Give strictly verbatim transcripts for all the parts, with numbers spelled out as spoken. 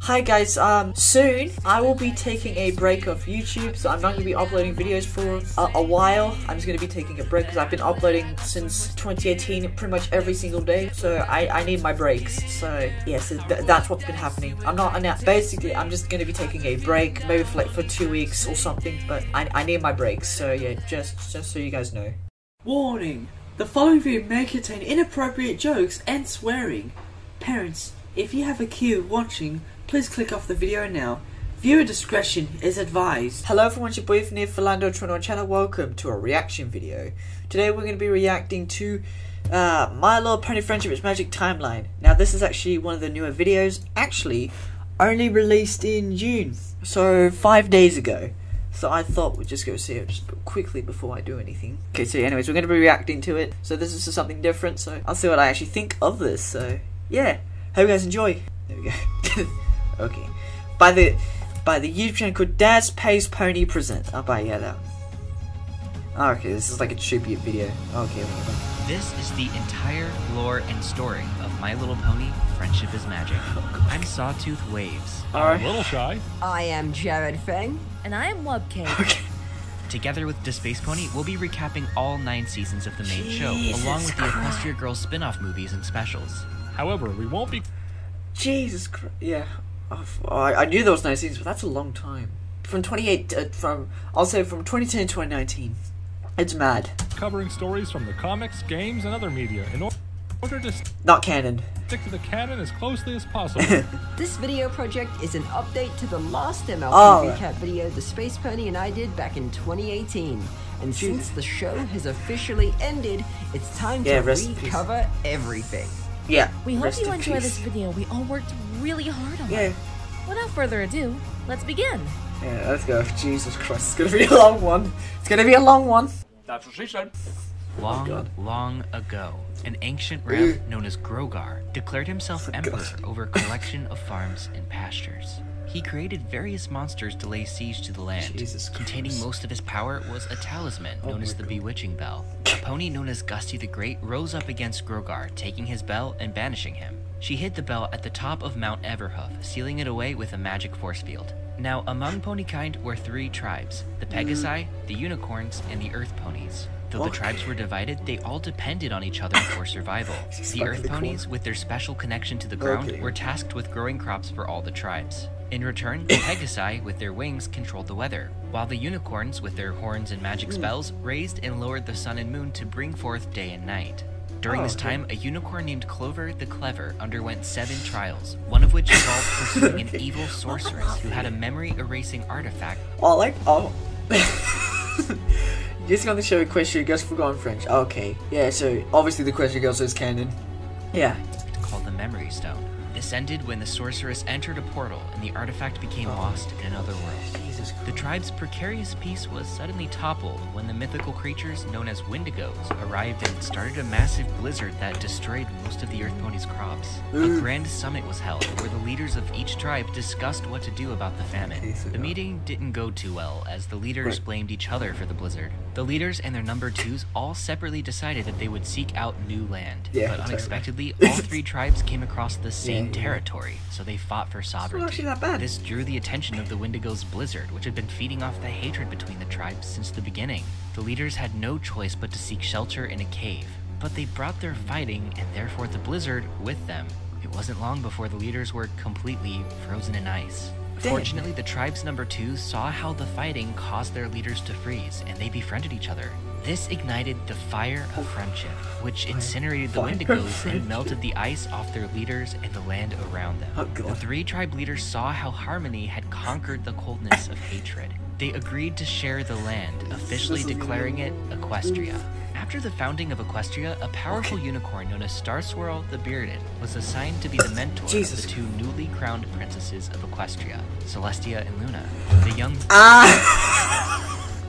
Hi guys, um, soon I will be taking a break off YouTube, so I'm not going to be uploading videos for a, a while. I'm just going to be taking a break because I've been uploading since twenty eighteen pretty much every single day, so I, I need my breaks. So yes, yeah, so th that's what's been happening. I'm not, basically I'm just going to be taking a break, maybe for like for two weeks or something, but I, I need my breaks, so yeah, just, just so you guys know. Warning! The following video may contain inappropriate jokes and swearing. Parents, if you have a kid watching, please click off the video now. Viewer discretion is advised. Hello everyone, it's your boyfriend here, Philando twenty-one channel. Welcome to a reaction video. Today we're going to be reacting to uh, My Little Pony Friendship is Magic Timeline. Now this is actually one of the newer videos, actually only released in June, so five days ago. So I thought we'd just go see it just quickly before I do anything. Okay, so anyways, we're going to be reacting to it. So this is something different, so I'll see what I actually think of this. So yeah, hope you guys enjoy. There we go. Okay. By the by the YouTube channel called Dad's Pays Pony Presents. Oh, by yeah, that one. Okay, this is like a tribute video. Okay, okay, okay. This is the entire lore and story of My Little Pony Friendship is Magic. I'm Sawtooth Waves. Alright. I'm Little Shy. I am Jared Feng. And I am Wubcake. Okay. Together with DeSpace Pony, we'll be recapping all nine seasons of the main Jesus show, along with the Christ. Equestria Girls spin-off movies and specials. However, we won't be... Jesus Christ, yeah. Oh, I, I knew there was nine seasons, but that's a long time. From twenty-eight, uh, from, I'll say from twenty ten to twenty nineteen. It's mad. covering stories from the comics, games, and other media in order to Not canon. stick to the canon as closely as possible. This video project is an update to the last M L P Oh. recap video the Space Pony and I did back in twenty eighteen. And Jesus. since the show has officially ended, it's time Yeah, to rest in peace. recover everything. Yeah. We hope rest you in enjoy peace. this video. We all worked really hard on Yeah. it. Without further ado, let's begin. Yeah, let's go. Jesus Christ, it's gonna be a long one. It's gonna be a long one. That's what she said. Long, God. long ago, an ancient realm known as Grogar declared himself emperor God. over a collection of farms and pastures. He created various monsters to lay siege to the land. Jesus Containing Christ. most of his power was a talisman known Oh as my the God. Bewitching Bell. A pony known as Gusty the Great rose up against Grogar, taking his bell and banishing him. She hid the bell at the top of Mount Everhoof, sealing it away with a magic force field. Now, among ponykind were three tribes: the Pegasi, the Unicorns, and the Earth Ponies. Though the Okay. tribes were divided, they all depended on each other for survival. This is The fucking Earth cool. Ponies, with their special connection to the ground, Okay. were tasked with growing crops for all the tribes. In return, the Pegasi, with their wings, controlled the weather, while the Unicorns, with their horns and magic Hmm. spells, raised and lowered the sun and moon to bring forth day and night. During Oh, this okay. time, a unicorn named Clover the Clever underwent seven trials, one of which involved pursuing an Okay. evil sorceress who had a memory-erasing artifact. Oh, like, oh. Just gonna show Equestria Girls Forgotten French. Okay. Yeah, so obviously the Equestria Girls is canon. Yeah. Called the Memory Stone. This ended when the sorceress entered a portal and the artifact became lost in another world. Jesus The Christ. tribe's precarious peace was suddenly toppled when the mythical creatures known as Wendigos arrived and started a massive blizzard that destroyed most of the Earth Ponies' crops. A Ooh. grand summit was held where the leaders of each tribe discussed what to do about the famine. Okay, so The now- meeting didn't go too well as the leaders Right. blamed each other for the blizzard. The leaders and their number twos all separately decided that they would seek out new land. Yeah, but totally. unexpectedly, all three tribes came across the same Yeah, yeah. territory, so they fought for sovereignty. actually not bad. This drew the attention of the Wendigo's blizzard, which had been feeding off the hatred between the tribes since the beginning. The leaders had no choice but to seek shelter in a cave, but they brought their fighting and therefore the blizzard with them. It wasn't long before the leaders were completely frozen in ice. Damn. Fortunately, the tribe's number two saw how the fighting caused their leaders to freeze, and they befriended each other. This ignited the fire of friendship, which incinerated the Fire of Wendigos and friendship. melted the ice off their leaders and the land around them. Oh, The God. three tribe leaders saw how harmony had conquered the coldness of hatred. They agreed to share the land, officially This is declaring it Equestria. After the founding of Equestria, a powerful unicorn known as Star Swirl the Bearded was assigned to be the mentor Jesus. of the two newly crowned princesses of Equestria, Celestia and Luna. The young Ah!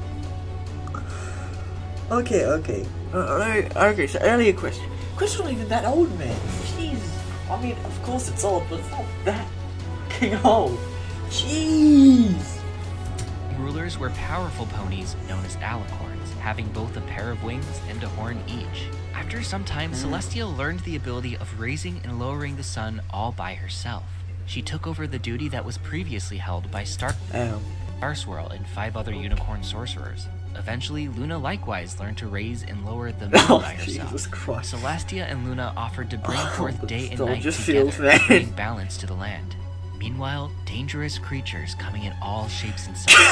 Okay, okay. Uh, uh, okay, so earlier question. Question's not even that old, man. Jeez. I mean, of course it's old, but it's not that fucking old. Jeez. rulers were powerful ponies known as alicorns, having both a pair of wings and a horn each. After some time, Celestia learned the ability of raising and lowering the sun all by herself. She took over the duty that was previously held by Star Um, Starswirl and five other unicorn sorcerers. Eventually, Luna likewise learned to raise and lower the moon oh, by herself. Jesus Christ. Celestia and Luna offered to bring Oh, forth the day and storm night just together, feels bad. bringing balance to the land. Meanwhile, dangerous creatures coming in all shapes and sizes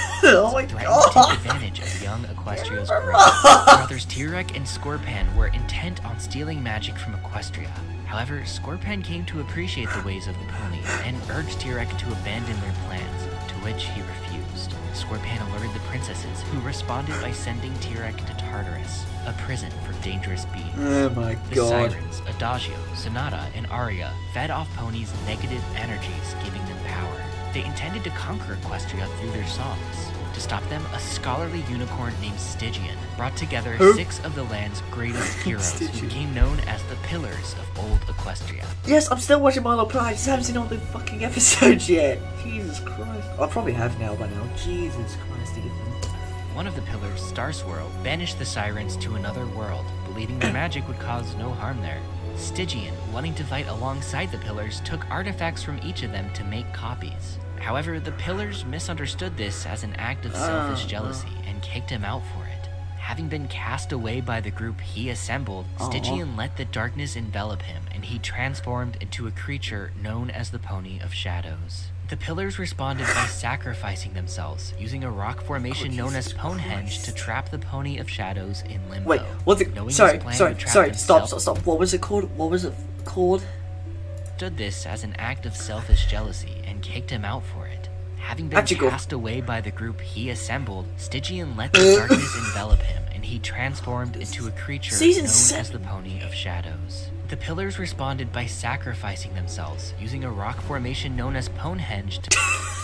Oh my threatened god. to take advantage of young Equestria's growth. Brothers Tirek and Scorpan were intent on stealing magic from Equestria. However, Scorpan came to appreciate the ways of the pony and urged Tirek to abandon their plans, to which he refused. Scorpan alerted the princesses, who responded by sending Tirek to Tartarus, a prison for dangerous beings. Oh my The god. sirens, Adagio, Sonata, and Aria fed off Pony's negative energies, giving them power. They intended to conquer Equestria through their songs. To stop them, a scholarly unicorn named Stygian brought together Who? six of the land's greatest heroes, who Stygian. became known as the Pillars of Old Equestria. Yes, I'm still watching Milo Pride. I just haven't seen all the fucking episodes yet. Jesus Christ. I probably have now by now. Jesus Christ, Ethan. One of the Pillars, Starswirl, banished the sirens to another world, believing their magic would cause no harm there. Stygian, wanting to fight alongside the Pillars, took artifacts from each of them to make copies. However, the Pillars misunderstood this as an act of selfish Oh, jealousy and kicked him out for it. Having been cast away by the group he assembled, Aw. Stygian let the darkness envelop him, and he transformed into a creature known as the Pony of Shadows. The Pillars responded by sacrificing themselves, using a rock formation Oh, known as Jesus Ponehenge Christ. to trap the Pony of Shadows in limbo. Wait, what's it? Knowing Sorry, his plan sorry, would trap sorry. Stop, himself- stop, stop. What was it called? What was it called? Understood this as an act of selfish jealousy and kicked him out for it. Having been Magical. cast away by the group he assembled, Stygian let the darkness envelop him, and he transformed into a creature Season known seven. as the Pony of Shadows. The Pillars responded by sacrificing themselves, using a rock formation known as Ponehenge to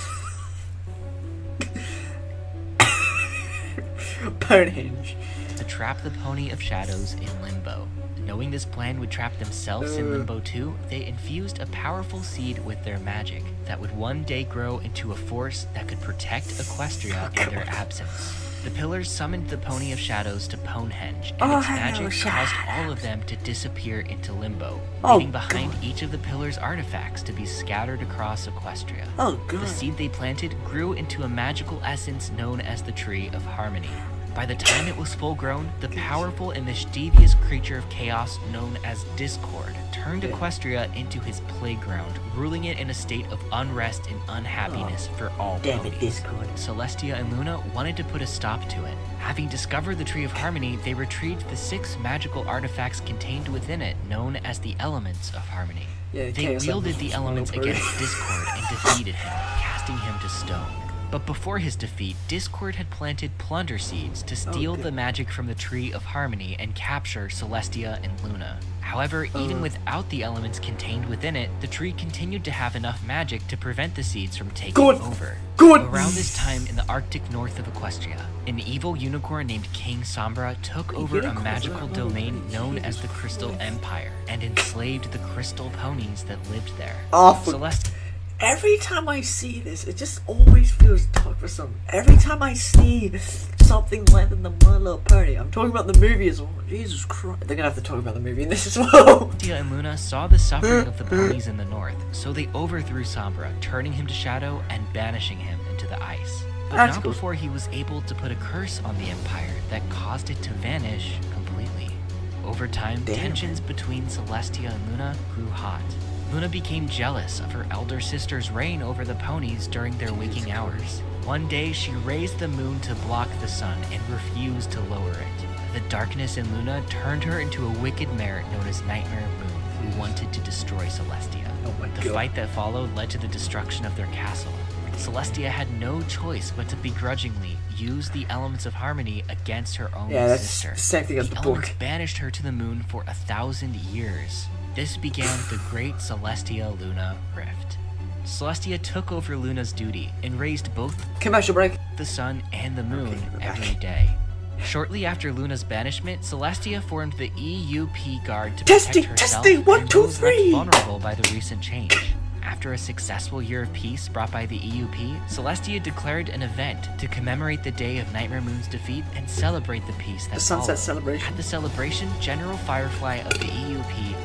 Ponehenge. to trap the Pony of Shadows in limbo. Knowing this plan would trap themselves in limbo too, they infused a powerful seed with their magic that would one day grow into a force that could protect Equestria in their absence. The Pillars summoned the Pony of Shadows to Ponehenge, and Oh, its hello, magic caused Shadow. all of them to disappear into limbo, Oh, leaving behind each of the Pillars' artifacts to be scattered across Equestria. Oh The god. seed they planted grew into a magical essence known as the Tree of Harmony. By the time it was full grown, the powerful and mischievous creature of chaos known as Discord turned Equestria into his playground, ruling it in a state of unrest and unhappiness for all Damn it, ponies. Discord. Celestia and Luna wanted to put a stop to it. Having discovered the Tree of Harmony, they retrieved the six magical artifacts contained within it, known as the Elements of Harmony. Yeah, They Chaos wielded Elements the was elements really against Discord and defeated him, casting him to stone. But before his defeat, Discord had planted plunder seeds to steal Okay. the magic from the Tree of Harmony and capture Celestia and Luna. However, even Uh. without the elements contained within it, the tree continued to have enough magic to prevent the seeds from taking Good. over. Good. Around this time in the Arctic north of Equestria, an evil unicorn named King Sombra took over a unicorns magical are- domain known as the Crystal Empire and enslaved the crystal ponies that lived there. Oh, for- Celestia Every time I see this, it just always feels dark for some. Every time I see something like in the My Little Pony, I'm talking about the movie as well. Jesus Christ. They're gonna have to talk about the movie in this as well. Celestia and Luna saw the suffering of the ponies in the north, so they overthrew Sombra, turning him to shadow and banishing him into the ice. But That's not cool. before he was able to put a curse on the Empire that caused it to vanish completely. Over time, Damn. tensions between Celestia and Luna grew hot. Luna became jealous of her elder sister's reign over the ponies during their waking hours. One day, she raised the moon to block the sun and refused to lower it. The darkness in Luna turned her into a wicked mare known as Nightmare Moon, who wanted to destroy Celestia. Oh my The god. fight that followed led to the destruction of their castle. Celestia had no choice but to begrudgingly use the elements of harmony against her own Yeah, that's sister. the same thing as the elements book. banished her to the moon for a thousand years. This began the Great Celestia-Luna Rift. Celestia took over Luna's duty and raised both Commercial break. the sun and the moon Okay, we're back. every day. Shortly after Luna's banishment, Celestia formed the E U P Guard to Testing, protect herself testing, one, and two, those left three. vulnerable by the recent change. After a successful year of peace brought by the E U P, Celestia declared an event to commemorate the day of Nightmare Moon's defeat and celebrate the peace that The sunset followed. celebration. At the celebration, General Firefly of the E U P led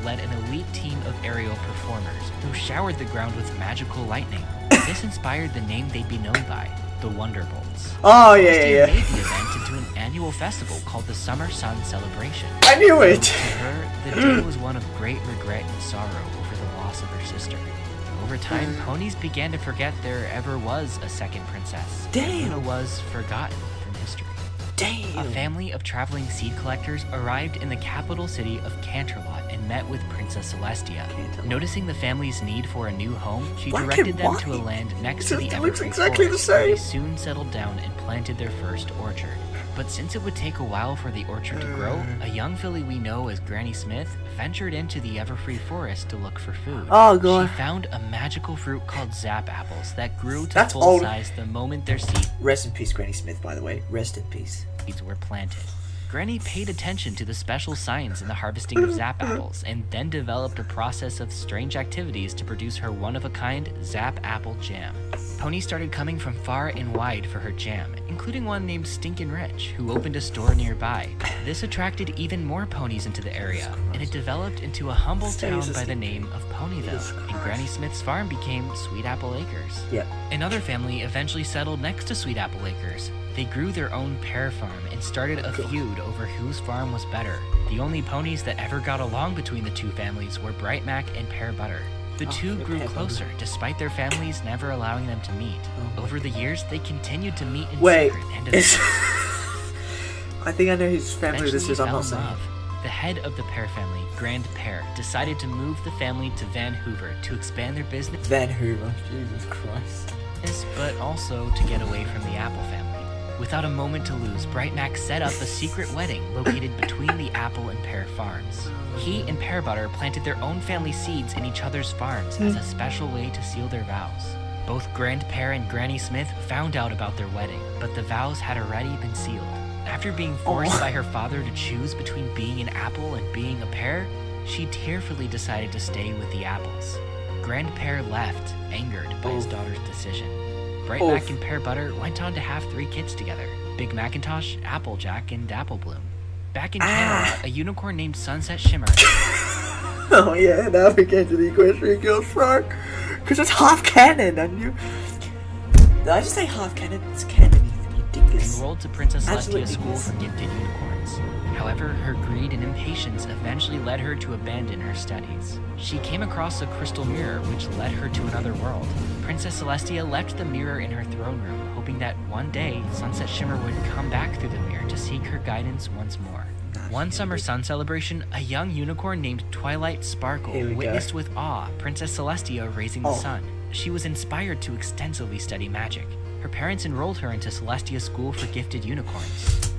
led an elite team of aerial performers who showered the ground with magical lightning. This inspired the name they'd be known by, the Wonderbolts. Oh, yeah, Celestia yeah, made yeah. the event into an annual festival called the Summer Sun Celebration. I knew it! To her, the day was one of great regret and sorrow over the loss of her sister. Over time, ponies began to forget there ever was a second princess. Damn. Luna was forgotten from history. Damn! A family of traveling seed collectors arrived in the capital city of Canterlot and met with Princess Celestia. Canterlot. Noticing the family's need for a new home, she Black directed and them white. to a land next It to the just looks Evergreen exactly the Forest, where they same. soon settled down and planted their first orchard. But since it would take a while for the orchard to grow, a young filly we know as Granny Smith ventured into the Everfree Forest to look for food. Oh, God. She found a magical fruit called Zap Apples that grew to That's full old. size the moment their seeds Rest in peace, Granny Smith, by the way. Rest in peace. were planted. Granny paid attention to the special science in the harvesting of Zap Apples and then developed a process of strange activities to produce her one-of-a-kind Zap Apple Jam. Ponies started coming from far and wide for her jam, including one named Stinkin' Rich, who opened a store nearby. This attracted even more ponies into the area, and it developed into a humble town by the name of Ponyville, and Granny Smith's farm became Sweet Apple Acres. Yep. Another family eventually settled next to Sweet Apple Acres. They grew their own pear farm and started a feud over whose farm was better. The only ponies that ever got along between the two families were Bright Mac and Pear Butter. The Oh, two they're grew Pear closer despite their families never allowing them to meet. Oh. Over the years, they continued to meet in Wait, secret and is- eventually I think I know whose family this is. I'm fell not in saying. love. The head of the Pear family, Grand Pear, decided to move the family to Van Hoover to expand their business, Van Hoover. Jesus Christ. but also to get away from the Apple family. Without a moment to lose, Bright Mac set up a secret wedding located between the Apple and Pear farms. He and Pear Butter planted their own family seeds in each other's farms as a special way to seal their vows. Both Grand Pear and Granny Smith found out about their wedding, but the vows had already been sealed. After being forced Oh. by her father to choose between being an apple and being a pear, she tearfully decided to stay with the apples. Grand Pear left, angered by his Oh. daughter's decision. Bright Oh. Mac and Pear Butter went on to have three kids together, Big Macintosh, Applejack, and Apple Bloom. Back in Canada, a unicorn named Sunset Shimmer Oh yeah, now we get to the Equestrian Girls front. Because it's half canon, and you... Did I just say half canon? It's canon, Ethan, you dingus. enrolled to Princess Celestia Absolutely School yes. for Gifted Unicorns. However, her greed and impatience eventually led her to abandon her studies. She came across a crystal mirror which led her to another world. Princess Celestia left the mirror in her throne room, hoping that one day Sunset Shimmer would come back through the mirror to seek her guidance once more. One summer sun celebration, a young unicorn named Twilight Sparkle Here we go. witnessed with awe Princess Celestia raising the Oh. sun. She was inspired to extensively study magic. Her parents enrolled her into Celestia School for Gifted Unicorns.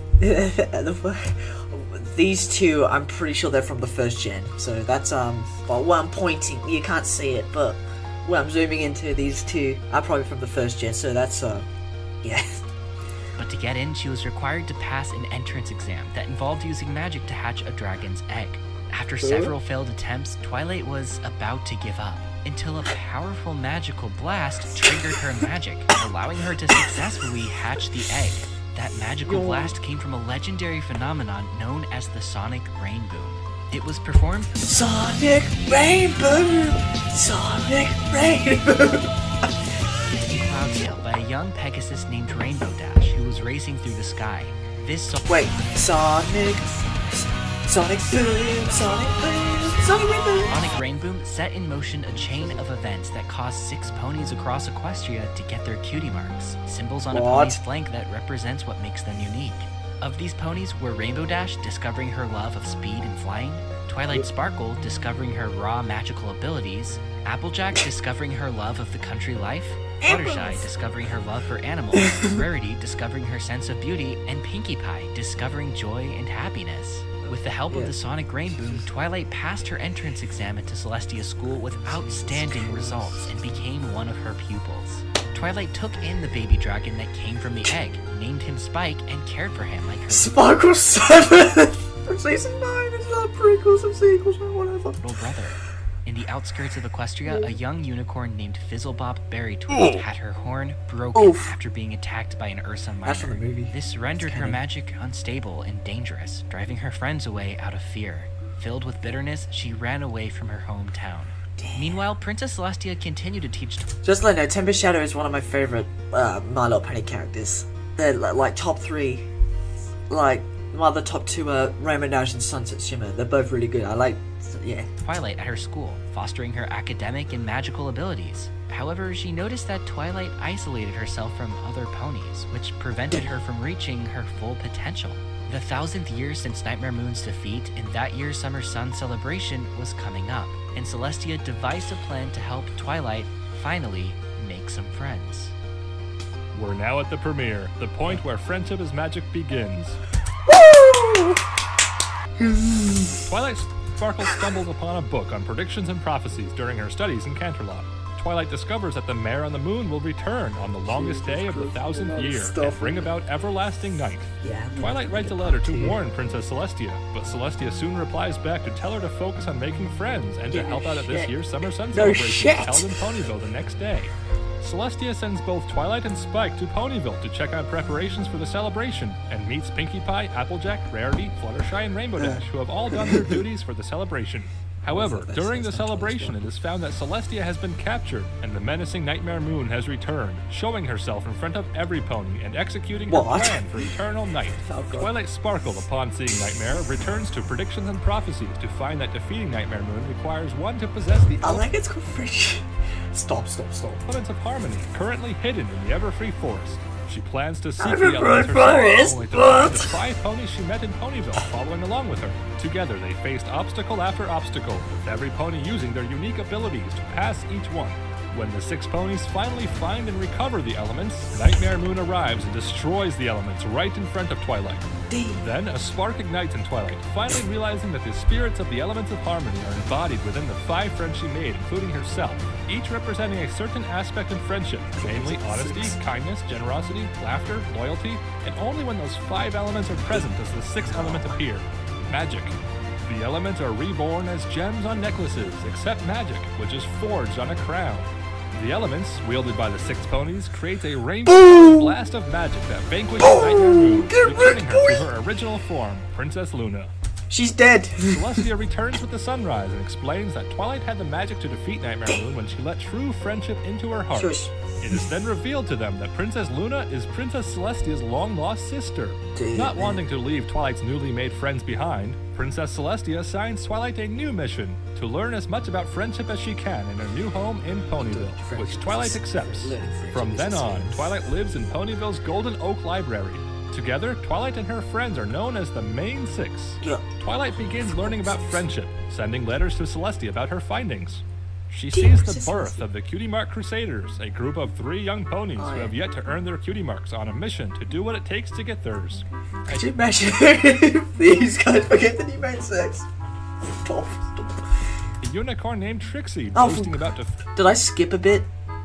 These two, I'm pretty sure they're from the first gen. So that's, um, well, where I'm pointing, you can't see it, but where I'm zooming into, these two are probably from the first gen. So that's, uh, yeah. But to get in, she was required to pass an entrance exam that involved using magic to hatch a dragon's egg. After several failed attempts, Twilight was about to give up, until a powerful magical blast triggered her magic, allowing her to successfully hatch the egg. That magical blast came from a legendary phenomenon known as the Sonic Rainboom. It was performed Sonic Rainbow! Sonic Rainbow! in Cloudsdale by a young Pegasus named Rainbow Dash who was racing through the sky. This song Wait, Sonic... Sonic Boom! Sonic Boom! Sonic Rainbow! Sonic Rainboom set in motion a chain of events that caused six ponies across Equestria to get their cutie marks, symbols on a What? pony's flank that represents what makes them unique. Of these ponies were Rainbow Dash discovering her love of speed and flying, Twilight Sparkle discovering her raw magical abilities, Applejack discovering her love of the country life, Fluttershy discovering her love for animals, Rarity discovering her sense of beauty, and Pinkie Pie discovering joy and happiness. With the help of the Sonic Rainboom, Twilight passed her entrance exam into Celestia School with outstanding results and became one of her pupils. Twilight took in the baby dragon that came from the egg, named him Spike, and cared for him like her Sparkle seven! From season nine, it's not prequels or sequels or whatever. little brother. In the outskirts of Equestria, a young unicorn named Fizzlebop Berrytwist had her horn broken Oof. after being attacked by an Ursa Minor. That's from the movie. This rendered her canon. magic unstable and dangerous, driving her friends away out of fear. Filled with bitterness, she ran away from her hometown. Damn. Meanwhile, Princess Celestia continued to teach... Just let you know, Tempest Shadow is one of my favorite uh, My Little Pony characters. They're like top three. Like, my other top two are Rainbow Dash and Sunset Shimmer. They're both really good. I like, yeah. Twilight at her school, fostering her academic and magical abilities. However, she noticed that Twilight isolated herself from other ponies, which prevented her from reaching her full potential. The thousandth year since Nightmare Moon's defeat and that year's Summer Sun celebration was coming up, and Celestia devised a plan to help Twilight finally make some friends. We're now at the premiere, the point where friendship as magic begins. Woo! Twilight Sparkle stumbles upon a book on predictions and prophecies during her studies in Canterlot. Twilight discovers that the Mare on the Moon will return on the longest day of the thousandth year and bring about everlasting night. Twilight writes a letter to warn Princess Celestia, but Celestia soon replies back to tell her to focus on making friends and to help out at this year's Summer Sun celebration held in Ponyville the next day. Celestia sends both Twilight and Spike to Ponyville to check on preparations for the celebration and meets Pinkie Pie, Applejack, Rarity, Fluttershy, and Rainbow Dash, who have all done their duties for the celebration. However, during the celebration, it is found that Celestia has been captured, and the menacing Nightmare Moon has returned, showing herself in front of every pony and executing her What? plan for eternal night. Oh, God. Twilight Sparkle, upon seeing Nightmare, returns to predictions and prophecies to find that defeating Nightmare Moon requires one to possess the I like it's called Fresh. Stop, stop, stop. elements of harmony, currently hidden in the Everfree Forest. She plans to seek Everfree the elements Forest, herself, only to what? find the five ponies she met in Ponyville following along with her. Together, they faced obstacle after obstacle, with every pony using their unique abilities to pass each one. When the six ponies finally find and recover the elements, Nightmare Moon arrives and destroys the elements right in front of Twilight. Damn. Then, a spark ignites in Twilight, finally realizing that the spirits of the elements of harmony are embodied within the five friends she made, including herself, each representing a certain aspect of friendship, namely honesty, kindness, generosity, laughter, loyalty, and only when those five elements are present does the sixth element appear: magic. The elements are reborn as gems on necklaces, except magic, which is forged on a crown. The elements, wielded by the six ponies, creates a rainbow blast of magic that vanquishes Nightmare Moon, returning her to her original form, Princess Luna. She's dead. Celestia returns with the sunrise and explains that Twilight had the magic to defeat Nightmare Moon when she let true friendship into her heart. Shush. It is then revealed to them that Princess Luna is Princess Celestia's long-lost sister. Damn. Not wanting to leave Twilight's newly made friends behind, Princess Celestia assigns Twilight a new mission: to learn as much about friendship as she can in her new home in Ponyville, which Twilight accepts. From then on, Twilight lives in Ponyville's Golden Oak Library. Together, Twilight and her friends are known as the Main Six. Yeah. Twilight begins learning about friendship, sending letters to Celestia about her findings. She sees the birth of the Cutie Mark Crusaders, a group of three young ponies who have yet to earn their cutie marks on a mission to do what it takes to get theirs. Could you imagine if these guys forget the new main sex? Stop, stop. A unicorn named Trixie, Oh, boasting about def- Did I skip a bit?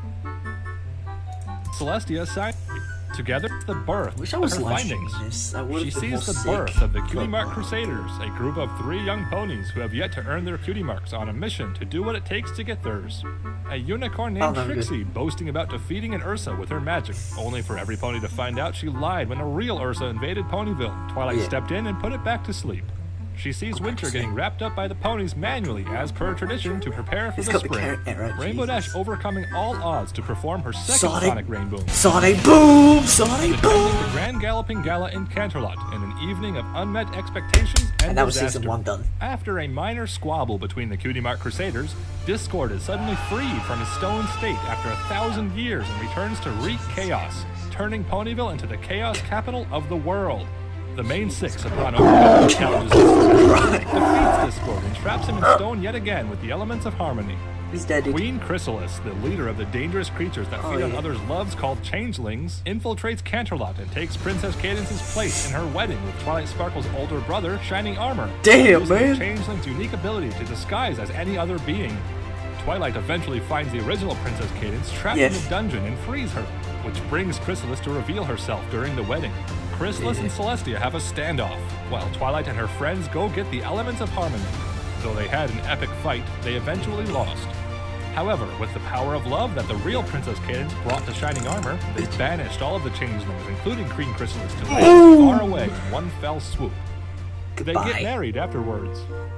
Celestia signed. Together, the birth Wish I of was her live findings. streaming this. I would She have been more sees the sick. birth of the Cutie Mark Crusaders, a group of three young ponies who have yet to earn their cutie marks on a mission to do what it takes to get theirs. A unicorn Oh, named no, Trixie boasting about defeating an Ursa with her magic, only for every pony to find out she lied when a real Ursa invaded Ponyville. Twilight Yeah. stepped in and put it back to sleep. She sees Winter getting wrapped up by the ponies manually, as per tradition, to prepare for It's the got the spring. carrot error, Rainbow Jesus. Dash overcoming all odds to perform her second Sonic- Sonic Rainbow. Sonic boom! Sonic Attending boom! the Grand Galloping Gala in Canterlot in an evening of unmet expectations and, And that was disaster. season one done. After a minor squabble between the Cutie Mark Crusaders, Discord is suddenly freed from his stone state after a thousand years and returns to wreak chaos, turning Ponyville into the chaos capital of the world. The Main Six, upon overcoming challenges, defeats Discord and traps him in stone yet again with the elements of harmony. He's dead, dude. Queen Chrysalis, the leader of the dangerous creatures that Oh, feed on yeah. others' loves called changelings, infiltrates Canterlot and takes Princess Cadence's place in her wedding with Twilight Sparkle's older brother, Shining Armor. Damn, using man. the changeling's unique ability to disguise as any other being. Twilight eventually finds the original Princess Cadence trapped Yes. in the dungeon and frees her, which brings Chrysalis to reveal herself during the wedding. Chrysalis and Celestia have a standoff, while Twilight and her friends go get the elements of harmony. Though they had an epic fight, they eventually lost. However, with the power of love that the real Princess Cadence brought to Shining Armor, they banished all of the changelings, including Queen Chrysalis, to land far away in one fell swoop. They Goodbye. get married afterwards.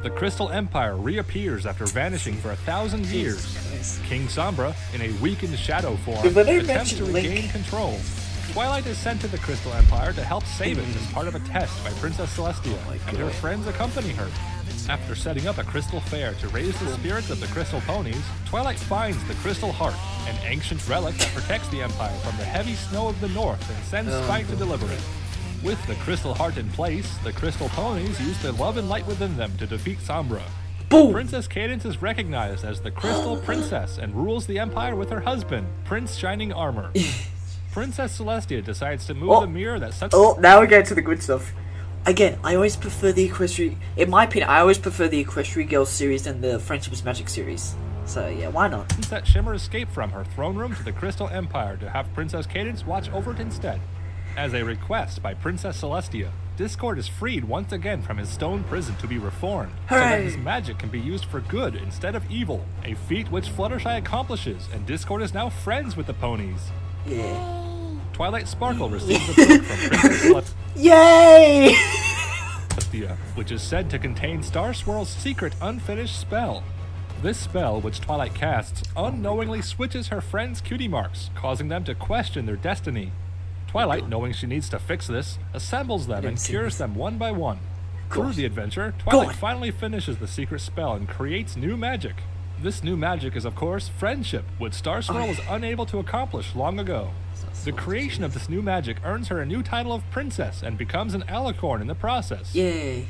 the Crystal Empire reappears after vanishing for a thousand years. King Sombra, in a weakened shadow form, attempts to regain Link. control. Twilight is sent to the Crystal Empire to help save it as part of a test by Princess Celestia, oh and her friends accompany her. After setting up a crystal fair to raise the spirits of the crystal ponies, Twilight finds the Crystal Heart, an ancient relic that protects the Empire from the heavy snow of the north, and sends oh. Spike to deliver it. With the Crystal Heart in place, the crystal ponies use the love and light within them to defeat Sombra. Boom. Princess Cadance is recognized as the Crystal Princess and rules the Empire with her husband, Prince Shining Armor. Princess Celestia decides to move oh. the mirror that sets... Oh, now we get to the good stuff. Again, I always prefer the Equestria... In my opinion, I always prefer the Equestria Girls series than the Friendship is Magic series. So, yeah, why not? That Shimmer escaped from her throne room to the Crystal Empire to have Princess Cadance watch over it instead. As a request by Princess Celestia, Discord is freed once again from his stone prison to be reformed, Hooray. so that his magic can be used for good instead of evil, a feat which Fluttershy accomplishes, and Discord is now friends with the ponies. Yeah. Twilight Sparkle receives a book from Princess Celestia. Yay! Which is said to contain Star Swirl's secret unfinished spell. This spell, which Twilight casts, unknowingly switches her friends' cutie marks, causing them to question their destiny. Twilight, knowing she needs to fix this, assembles them and cures them one by one. Through the adventure, Twilight finally finishes the secret spell and creates new magic. This new magic is, of course, friendship, which Star Swirl was unable to accomplish long ago. The creation of this new magic earns her a new title of princess and becomes an alicorn in the process. Yay.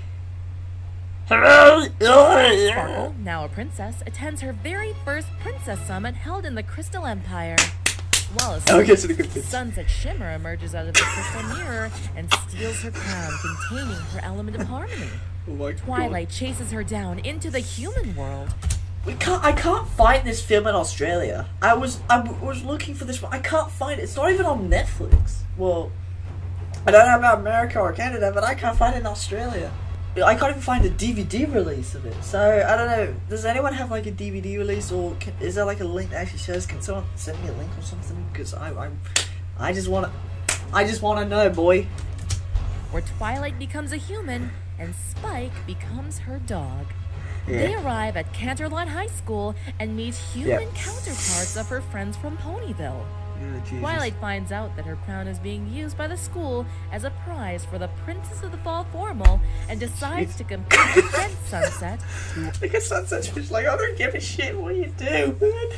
Sparkle, now a princess, attends her very first princess summit held in the Crystal Empire. While a Sunset Shimmer emerges out of the crystal mirror and steals her crown containing her element of harmony. Oh Twilight chases her down into the human world. We can't. I can't find this film in Australia. I was. I was looking for this one. I can't find it. It's not even on Netflix. Well, I don't know about America or Canada, but I can't find it in Australia. I can't even find a D V D release of it. So I don't know. Does anyone have like a D V D release, or can, is there like a link that actually shows? Can someone send me a link or something? Because I, I, I just wanna. I just wanna know, boy. Where Twilight becomes a human and Spike becomes her dog. Yeah. They arrive at Canterlot High School and meet human yep. counterparts of her friends from Ponyville. Oh, Twilight finds out that her crown is being used by the school as a prize for the Princess of the Fall Formal and decides Jeez. to compete against Sunset. Look at Sunset, she's like, I don't give a shit what you do, man.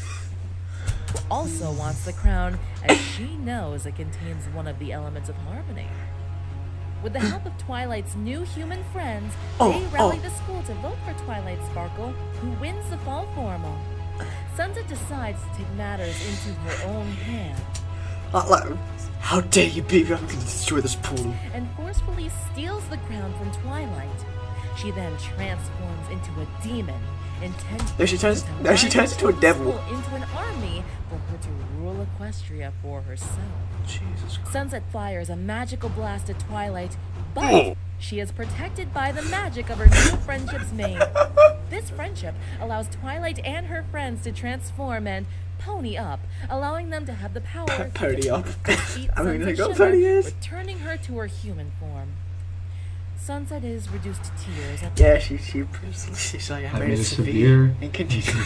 Who also wants the crown as she knows it contains one of the elements of harmony. With the help of Twilight's new human friends, oh, they rally oh. the school to vote for Twilight Sparkle, who wins the Fall Formal. Sunset decides to take matters into her own hands. Uh, like, how dare you, baby? I'm gonna destroy this pool. And forcefully steals the crown from Twilight. She then transforms into a demon, intended no, she turns, to no, she turns into a devil. Into an army for her to rule Equestria for herself. Jesus Christ. Sunset fires a magical blast at Twilight, but oh. she is protected by the magic of her new friendship's mane. This friendship allows Twilight and her friends to transform and pony up, allowing them to have the power to pony up. I'm gonna go pony is. returning her to her human form. Sunset is reduced to tears. At yeah, she she she's like I made it severe and continue.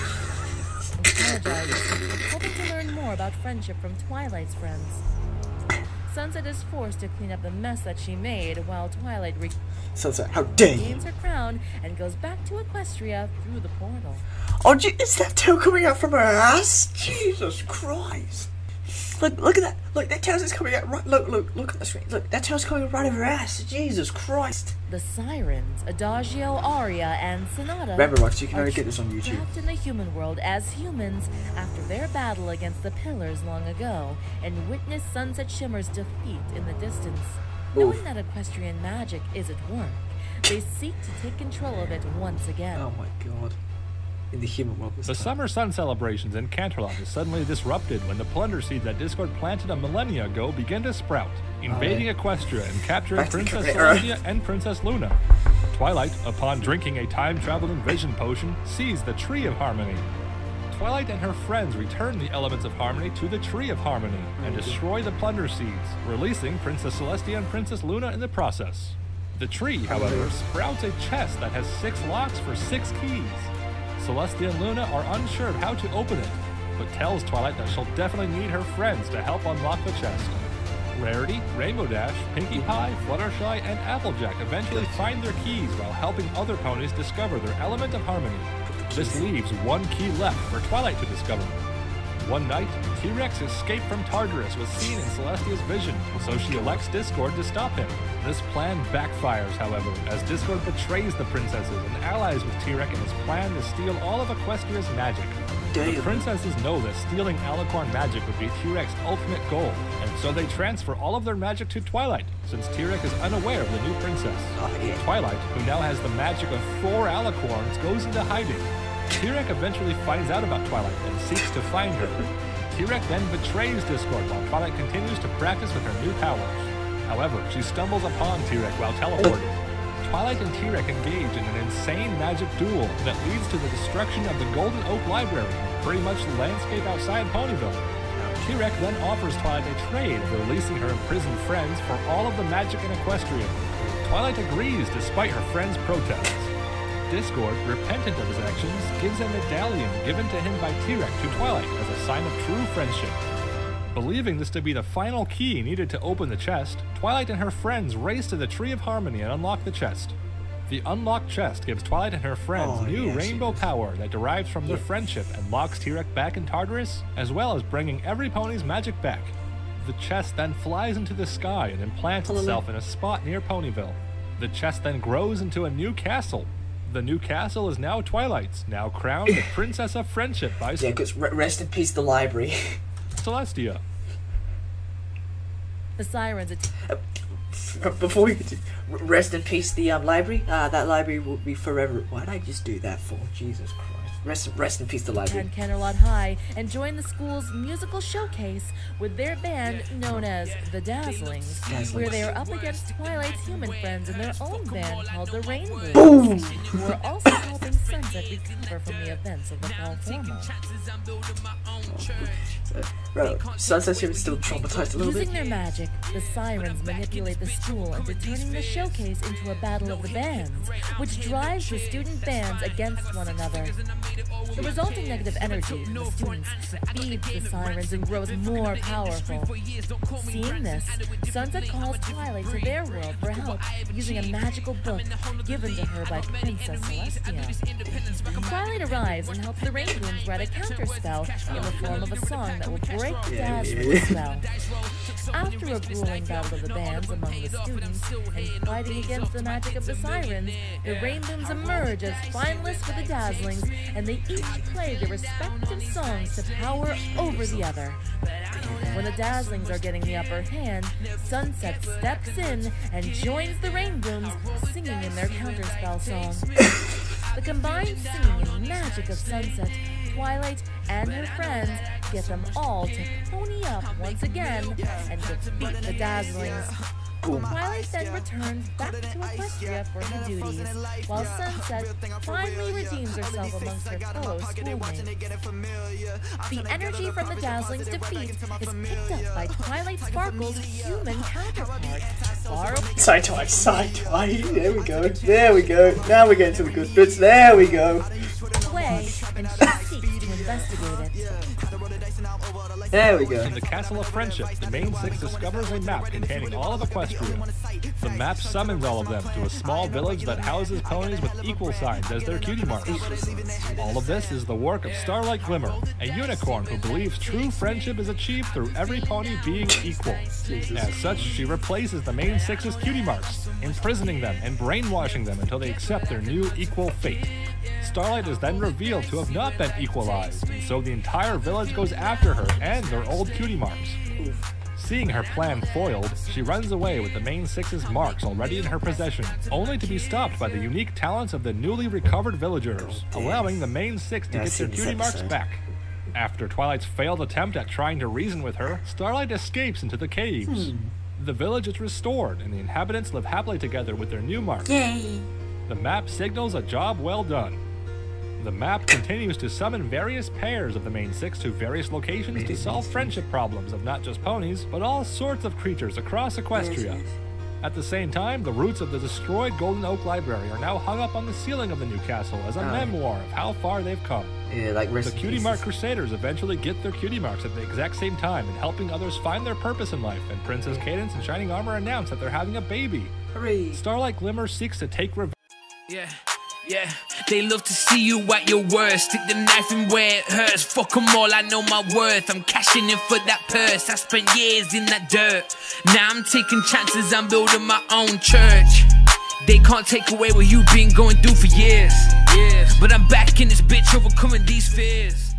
Apologizes, hoping to learn more about friendship from Twilight's friends. Sunset is forced to clean up the mess that she made while Twilight re Sunset, how dare you! Regains her crown and goes back to Equestria through the portal. Oh, gee, is that tail coming out from her ass? Jesus Christ! Look, look at that! Look, that tail's coming out right. Look, look, look at the screen. Look, that tail's coming right over her ass. Jesus Christ! The Sirens, Adagio, Aria, and Sonata. Remember, Rox, you can only get this on YouTube. Trapped in the human world as humans after their battle against the Pillars long ago, and witness Sunset Shimmer's defeat in the distance. Knowing that equestrian magic is at work, they seek to take control of it once again. Oh my God. In the human world. The Summer Sun celebrations in Canterlot is suddenly disrupted when the plunder seeds that Discord planted a millennia ago begin to sprout, invading oh, yeah. Equestria and capturing Back Princess Celestia and Princess Luna. Twilight, upon drinking a time-traveling vision potion, sees the Tree of Harmony. Twilight and her friends return the elements of harmony to the Tree of Harmony and destroy the plunder seeds, releasing Princess Celestia and Princess Luna in the process. The tree, however, sprouts a chest that has six locks for six keys. Celestia and Luna are unsure of how to open it, but tells Twilight that she'll definitely need her friends to help unlock the chest. Rarity, Rainbow Dash, Pinkie Pie, Fluttershy, and Applejack eventually find their keys while helping other ponies discover their element of harmony. This leaves one key left for Twilight to discover. One night, T-Rex escaped from Tartarus was seen in Celestia's vision, so she elects Discord to stop him. This plan backfires, however, as Discord betrays the princesses and allies with T-Rex in his plan to steal all of Equestria's magic. Damn. The princesses know that stealing Alicorn magic would be T-Rex's ultimate goal, and so they transfer all of their magic to Twilight, since T-Rex is unaware of the new princess. Oh, yeah. Twilight, who now has the magic of four Alicorns, goes into hiding. T-Rex eventually finds out about Twilight and seeks to find her. T-Rex then betrays Discord while Twilight continues to practice with her new powers. However, she stumbles upon T-Rex while teleporting. Twilight and T-Rex engage in an insane magic duel that leads to the destruction of the Golden Oak Library and pretty much the landscape outside Ponyville. T-Rex then offers Twilight a trade of releasing her imprisoned friends for all of the magic in Equestria. Twilight agrees despite her friends' protests. Discord, repentant of his actions, gives a medallion given to him by T-Rex to Twilight as a sign of true friendship. Believing this to be the final key needed to open the chest, Twilight and her friends race to the Tree of Harmony and unlock the chest. The unlocked chest gives Twilight and her friends oh, new yes, rainbow yes. power that derives from their yes. friendship and locks T-Rex back in Tartarus, as well as bringing every pony's magic back. The chest then flies into the sky and implants itself in a spot near Ponyville. The chest then grows into a new castle. The new castle is now Twilight's, now crowned the Princess of Friendship by yeah, because rest in peace the library. Celestia. The sirens. Uh, before we rest in peace the um, library. Uh, that library will be forever. Why did I just do that for? Jesus Christ. Rest, rest in peace the library. And Canterlot High and join the school's musical showcase with their band known as the Dazzlings, Dazzlings. where they are up against Twilight's human friends in their own band called the Rainbows, Boom. who are also helping Sunset recover from the events of the fall formal. Bro, Sunset is still traumatized a little Using bit. their magic, the sirens manipulate the school into turning the showcase into a battle of the bands, which drives the student bands against one another. The resulting negative energy from the students feeds the sirens and grows more powerful. Seeing this, Sunset calls Twilight to their world for help using a magical book given to her by Princess Celestia. Twilight arrives and helps the Rainbooms write a counterspell in the form of a song that will break the Dazzling's spell. After a grueling battle of the bands among the students and fighting against the magic of the sirens, the Rainbooms emerge as finalists for the Dazzlings, and they each play their respective songs to power over the other. When the Dazzlings are getting the upper hand, Sunset steps in and joins the Rainbooms, singing in their counterspell song. The combined singing and magic of Sunset, Twilight, and her friends get them all to pony up once again and defeat the Dazzlings. Twilight then returns back to Equestria for her duties, while Sunset finally redeems herself amongst her fellow schoolmates. The energy from the Dazzlings' defeat is picked up by Twilight Sparkle's human counterpart, Borrow. Side Twilight, side Twilight. There we go. There we go. Now we're getting to the good bits. There we go. Away, and she seeks to investigate it. There we go. In the Castle of Friendship, the main six discovers a map containing all of Equestria. The map summons all of them to a small village that houses ponies with equal signs as their cutie marks. All of this is the work of Starlight Glimmer, a unicorn who believes true friendship is achieved through every pony being equal. As such, she replaces the main six's cutie marks, imprisoning them and brainwashing them until they accept their new equal fate. Starlight is then revealed to have not been equalized, and so the entire village goes after her and their old cutie marks. Seeing her plan foiled, she runs away with the main six's marks already in her possession, only to be stopped by the unique talents of the newly recovered villagers, allowing the main six to get their cutie marks back. After Twilight's failed attempt at trying to reason with her, Starlight escapes into the caves. Hmm. The village is restored, and the inhabitants live happily together with their new marks. Yay! The map signals a job well done. The map continues to summon various pairs of the main six to various locations to solve friendship problems of not just ponies, but all sorts of creatures across Equestria. At the same time, the roots of the destroyed Golden Oak Library are now hung up on the ceiling of the new castle as a Oh. memoir of how far they've come. Yeah, like The rest in Cutie pieces. Mark Crusaders eventually get their cutie marks at the exact same time and helping others find their purpose in life, and Princess Cadance and Shining Armor announce that they're having a baby. Hooray. Starlight Glimmer seeks to take revenge. Yeah, yeah, they love to see you at your worst. Stick the knife in where it hurts. Fuck them all, I know my worth. I'm cashing in for that purse. I spent years in that dirt. Now I'm taking chances, I'm building my own church. They can't take away what you've been going through for years. Years, but I'm back in this bitch, overcoming these fears.